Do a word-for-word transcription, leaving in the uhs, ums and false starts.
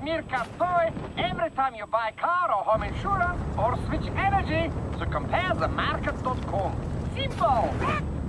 Mirka toy every time you buy car or home insurance or switch energy. So compare the market dot com. Simple!